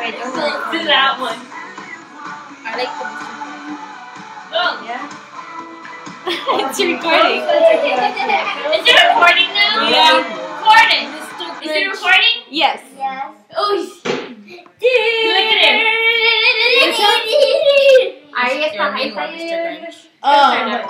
Wait, don't Do that one. I like the Oh, yeah. It's recording. Is it recording now? Yeah. Recording. Is it recording? Yes. Yes. Oh, look at him. Ahí está, ahí está. Oh.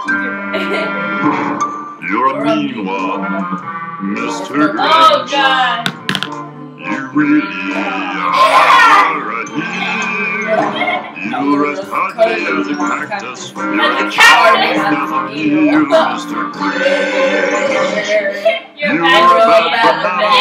You're a mean one, Mr. Grinch. Oh, God. You really are a heel. You're as ugly as a cactus. You're As a as cactus. ugly as a heel, Mr. Grinch. You're You're bad. a bad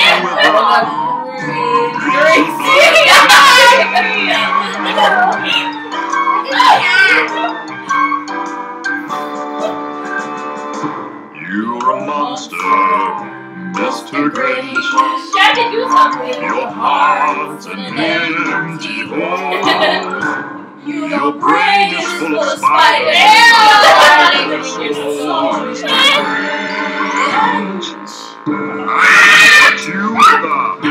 You're a monster, Mr. Grinch. Try to do something. Your heart's an empty hole. Your brain is full of spiders. Your soul is Grinch. But you with a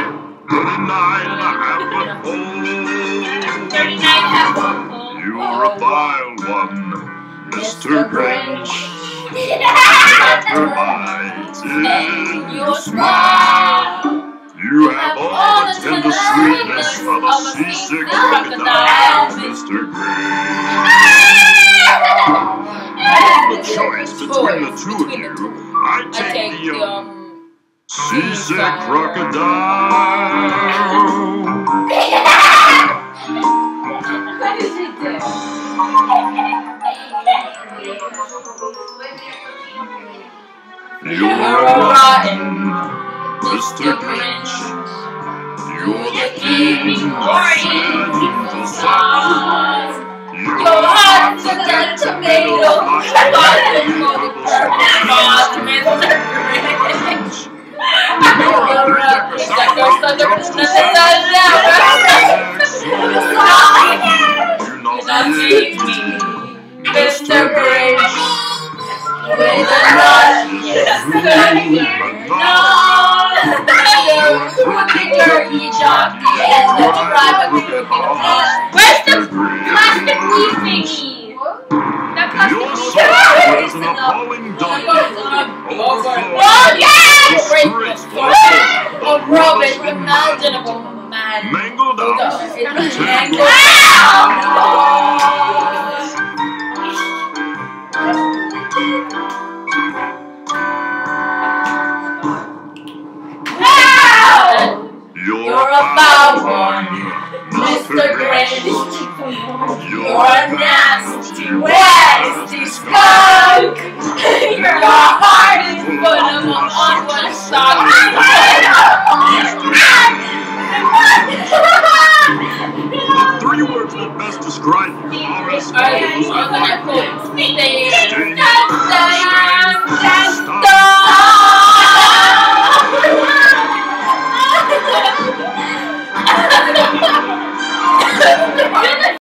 39.5. You're a vile one, Mr. Grinch. Your eyes in your smile. You have all the tender sweetness of a seasick crocodile, Mr. Grinch. The choice between the two of you, I take the seasick crocodile. What did you do? You're rotten, Mr. Grinch. You're the king of sinful songs. Your heart's a dead tomato. Mr. Grinch. With a turkey jockey and the tribe of Where's the plastic leaf thingy? That plastic Your leaf soul is an appalling donkey. Oh, yes! A rubbish, imaginable man. Mangled up and tangled Ow! You're a foul one, Mr. Grinch. You're a nasty, nasty skunk. Your heart is full of unwanted stock. The three words that best describe you are as follows. Stay